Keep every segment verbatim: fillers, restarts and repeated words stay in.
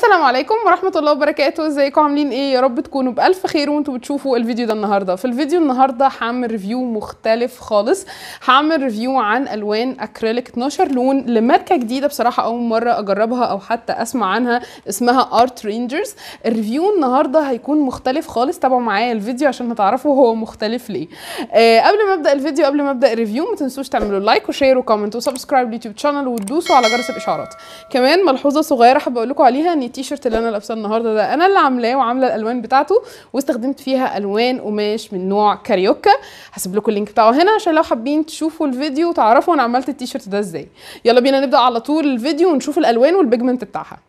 السلام عليكم ورحمة الله وبركاته. ازيكم عاملين ايه؟ يا رب تكونوا بألف خير وانتوا بتشوفوا الفيديو ده. النهارده في الفيديو النهارده هعمل ريفيو مختلف خالص. هعمل ريفيو عن الوان اكريليك اتناشر لون لماركة جديدة بصراحة اول مرة اجربها او حتى اسمع عنها، اسمها ارت رينجرز. الريفيو النهارده هيكون مختلف خالص، تابعوا معايا الفيديو عشان هتعرفوا هو مختلف ليه. آه قبل ما ابدا الفيديو، قبل ما ابدا الريفيو، ما تنسوش تعملوا لايك وشير وكومنت وسبسكرايب لليوتيوب شانل وتدوسوا على جرس الاشعارات. كمان ملحوظة صغيرة حابة اقول لكم عليها، ان التيشيرت اللي انا لابساه النهارده ده انا اللي عاملاه وعامله الالوان بتاعته، واستخدمت فيها الوان قماش من نوع كاريوكا. هسيب لكم اللينك بتاعه هنا عشان لو حابين تشوفوا الفيديو وتعرفوا انا عملت التيشيرت ده ازاي. يلا بينا نبدا على طول الفيديو ونشوف الالوان والبيجمنت بتاعها.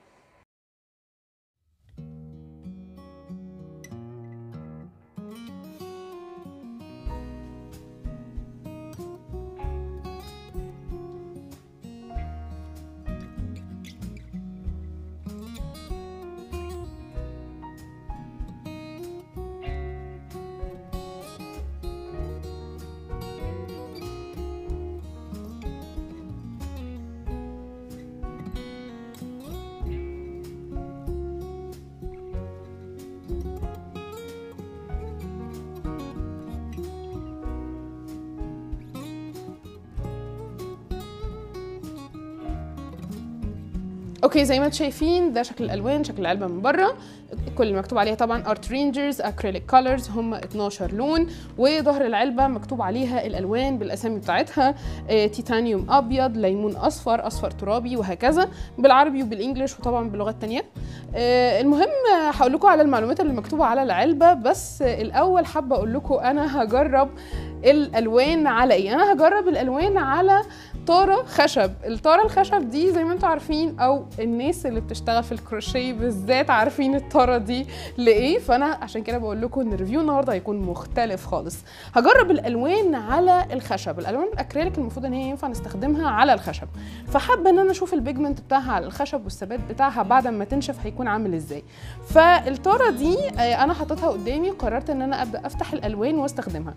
اوكي، زي ما انتم شايفين ده شكل الالوان، شكل العلبه من بره. كل اللي مكتوب عليها طبعا ارت رينجرز اكريليك كولرز، هم اتناشر لون. وظهر العلبه مكتوب عليها الالوان بالاسامي بتاعتها، آه، تيتانيوم ابيض، ليمون اصفر، اصفر ترابي، وهكذا بالعربي وبالانجلش وطبعا بلغات تانية. آه، المهم هقول لكم على المعلومات اللي مكتوبه على العلبه، بس آه، الاول حابه اقول لكم انا هجرب الالوان على ايه. انا هجرب الالوان على طاره خشب. الطاره الخشب دي زي ما انتم عارفين، او الناس اللي بتشتغل في الكروشيه بالذات عارفين الطاره دي لايه، فانا عشان كده بقول لكم ان الريفيو النهارده هيكون مختلف خالص. هجرب الالوان على الخشب. الالوان الاكريليك المفروض ان هي ينفع نستخدمها على الخشب، فحابه ان انا اشوف البيجمنت بتاعها على الخشب والثبات بتاعها بعد ما تنشف هيكون عامل ازاي. فالطاره دي انا حطيتها قدامي، قررت ان انا ابدا افتح الالوان واستخدمها.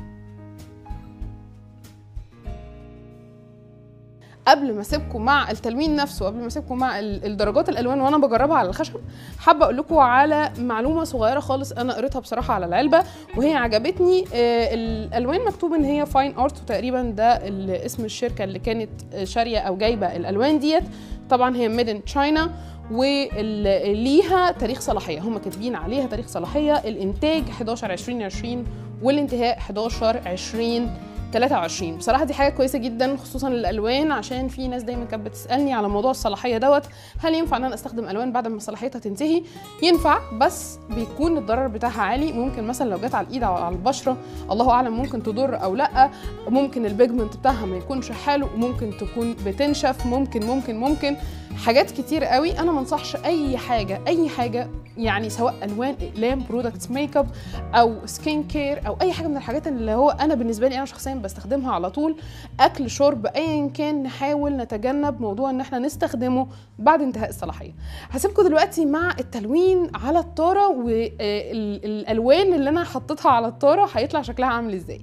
قبل ما اسيبكم مع التلوين نفسه، قبل ما اسيبكم مع الدرجات الالوان وانا بجربها على الخشب، حابه اقول لكم على معلومه صغيره خالص انا قريتها بصراحه على العلبه وهي عجبتني. الالوان مكتوب ان هي فاين ارت، وتقريبا ده اسم الشركه اللي كانت شاريه او جايبه الالوان ديت. طبعا هي ميد ان تشاينا وليها تاريخ صلاحيه، هم كاتبين عليها تاريخ صلاحيه. الانتاج حداشر عشرين عشرين والانتهاء حداشر عشرين تلاتة وعشرين. بصراحه دي حاجه كويسه جدا خصوصا للالوان، عشان في ناس دايما كانت بتسالني على موضوع الصلاحيه دوت، هل ينفع ان انا استخدم الوان بعد ما صلاحيتها تنتهي؟ ينفع، بس بيكون الضرر بتاعها عالي. ممكن مثلا لو جت على الايد او على البشره الله اعلم ممكن تضر او لا. ممكن البيجمنت بتاعها ما يكونش حلو، ممكن تكون بتنشف، ممكن ممكن ممكن حاجات كتير قوي. انا ما انصحش اي حاجه اي حاجه يعني، سواء الوان، اقلام، برودكتس ميك اب او سكين كير او اي حاجه من الحاجات اللي هو انا بالنسبه لي انا شخصيا بستخدمها على طول، اكل شرب ايا كان، نحاول نتجنب موضوع ان احنا نستخدمه بعد انتهاء الصلاحيه. هسيبكم دلوقتي مع التلوين على الطاره والالوان اللي انا حطيتها على الطاره هيطلع شكلها عامل ازاي.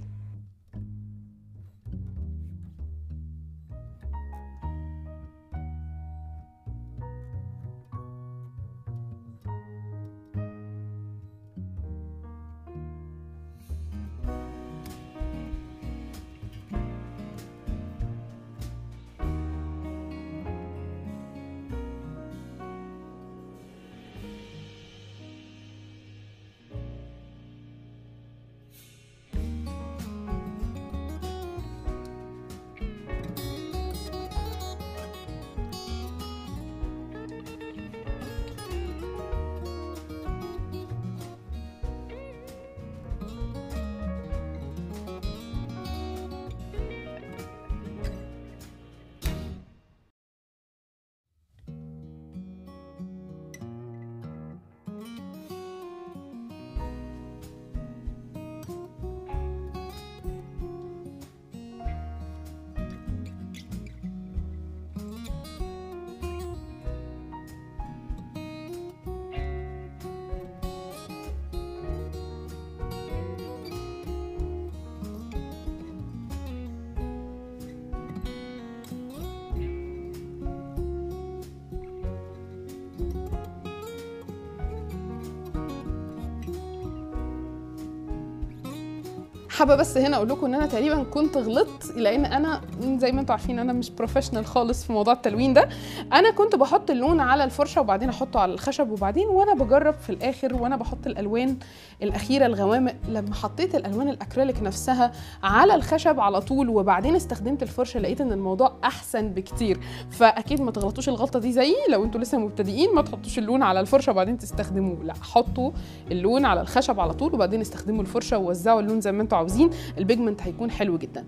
حابه بس هنا اقول لكم ان انا تقريبا كنت غلطت، لان انا زي ما انتم عارفين انا مش بروفيشنال خالص في موضوع التلوين ده. انا كنت بحط اللون على الفرشه وبعدين احطه على الخشب، وبعدين وانا بجرب في الاخر وانا بحط الالوان الاخيره الغوامق، لما حطيت الالوان الاكريليك نفسها على الخشب على طول وبعدين استخدمت الفرشه، لقيت ان الموضوع احسن بكتير. فاكيد ما تغلطوش الغلطه دي زيي، لو انتوا لسه مبتدئين ما تحطوش اللون على الفرشه وبعدين تستخدموه، لا حطوا اللون على الخشب على طول وبعدين استخدموا الفرشه ووزعوا اللون زي ما انتوا عاوزين، البيجمنت هيكون حلو جدا.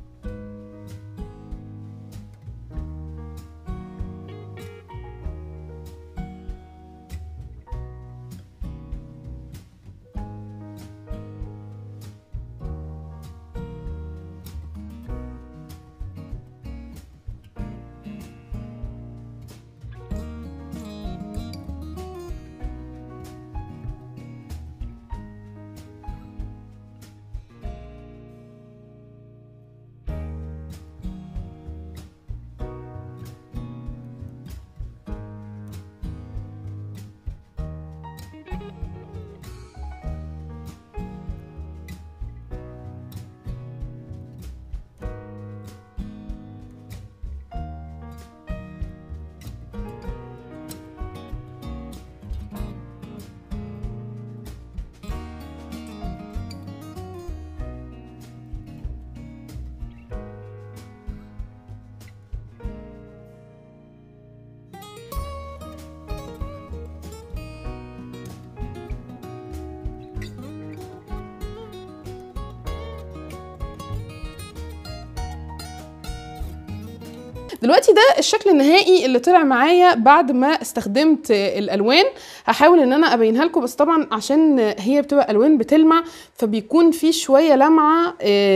دلوقتي ده الشكل النهائي اللي طلع معايا بعد ما استخدمت الالوان. هحاول ان انا ابينها لكم، بس طبعا عشان هي بتبقى الوان بتلمع فبيكون في شويه لمعه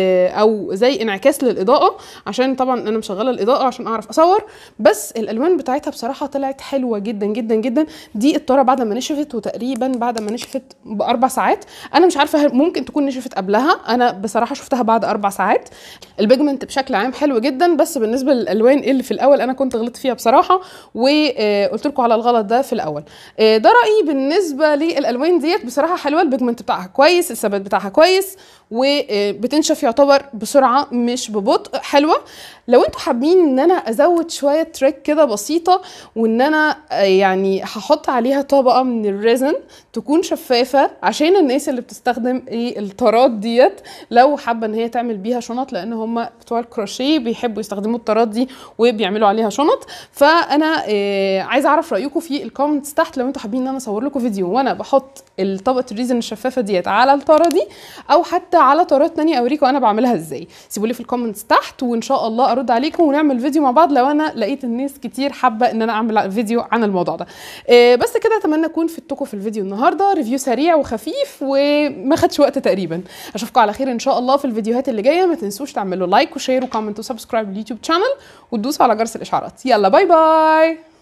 او زي انعكاس للاضاءه، عشان طبعا انا مشغله الاضاءه عشان اعرف اصور. بس الالوان بتاعتها بصراحه طلعت حلوه جدا جدا جدا. دي الطاره بعد ما نشفت، وتقريبا بعد ما نشفت باربع ساعات. انا مش عارفه ممكن تكون نشفت قبلها، انا بصراحه شفتها بعد اربع ساعات. البيجمنت بشكل عام حلو جدا، بس بالنسبه للالوان اللي في الاول انا كنت غلطت فيها بصراحه، وقلت لكم على الغلط ده في الاول. ده رايي بالنسبه للالوان ديت. بصراحه حلوه، البيجمنت بتاعها كويس، الثبات بتاعها كويس، وبتنشف يعتبر بسرعه مش ببطء. حلوه. لو انتوا حابين ان انا ازود شويه تريك كده بسيطه، وان انا يعني هحط عليها طبقه من الريزن تكون شفافه عشان الناس اللي بتستخدم ايه الطارات ديت لو حابه ان هي تعمل بيها شنط، لان هم بتوع الكروشيه بيحبوا يستخدموا الطارات دي وبيعملوا عليها شنط. فانا إيه عايزه اعرف رايكم في الكومنتس تحت، لو انتوا حابين ان انا اصور لكم فيديو وانا بحط طبقه الريزن الشفافه ديت على الطاره دي، او حتى على طارات ثانيه اوريكم انا بعملها ازاي. سيبوا لي في الكومنتس تحت وان شاء الله ارد عليكم ونعمل فيديو مع بعض لو انا لقيت الناس كتير حابه ان انا اعمل فيديو عن الموضوع ده. إيه بس كده، اتمنى اكون فدتكم في الفيديو النهارده. ريفيو سريع وخفيف وما خدش وقت تقريبا. اشوفكم على خير ان شاء الله في الفيديوهات اللي جايه. ما تنسوش تعملوا لايك وشير وكومنت وسبسكرايب لليوتيوب شانل وتدوسوا على جرس الاشعارات. يلا باي باي.